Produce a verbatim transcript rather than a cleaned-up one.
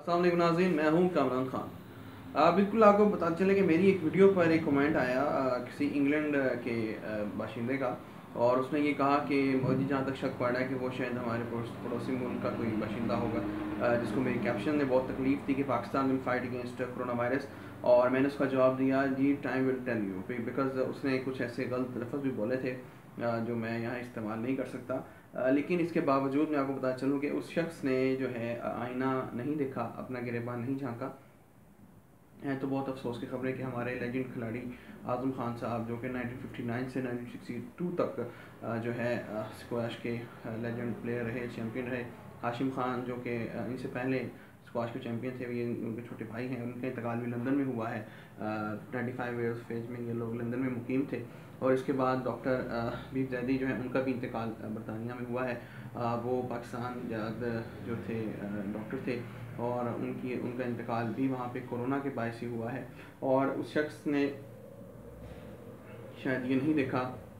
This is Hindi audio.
अस्सलाम वालेकुम नाज़रीन, मैं हूँ कामरान खान। आ, बिल्कुल आपको पता चले कि मेरी एक वीडियो पर एक कमेंट आया आ, किसी इंग्लैंड के आ, बाशिंदे का, और उसने ये कहा कि मुझे जहाँ तक शक पड़ रहा है कि वो शायद हमारे पड़ोसी मुल्क का कोई बाशिंदा होगा, आ, जिसको मेरी कैप्शन ने बहुत तकलीफ दी कि Pakistan will fight against corona virus. और मैंने उसका जवाब दिया, जी time will tell you, because उसने कुछ ऐसे गलत लफ्ज़ भी बोले थे आ, जो मैं यहाँ इस्तेमाल नहीं कर सकता। आ, लेकिन इसके बावजूद मैं आपको बता चलूँ कि उस शख्स ने जो है आईना नहीं देखा, अपना गिरेबान नहीं झांका है। तो बहुत अफसोस की खबर है कि हमारे लेजेंड खिलाड़ी आज़म खान साहब, जो कि नाइनटीन फिफ्टी नाइन से नाइनटीन सिक्सटी टू तक जो है स्क्वाश के लेजेंड प्लेयर रहे, चैम्पियन रहे। हाशिम खान जो कि इनसे पहले स्क्वाश के चैम्पियन थे, ये उनके छोटे भाई हैं, उनका इंतकाल भी लंदन में हुआ है। ट्वेंटी फाइव ईयर्स फेज में ये लोग लंदन में मुकीम थे। और इसके बाद डॉक्टर हबीब जैदी जो है, उनका भी इंतकाल बरतानिया में हुआ है। वो पाकिस्तान जो थे डॉक्टर थे, और उनकी उनका इंतकाल भी वहाँ पे कोरोना के बायस ही हुआ है। और उस शख्स ने शायद ये नहीं देखा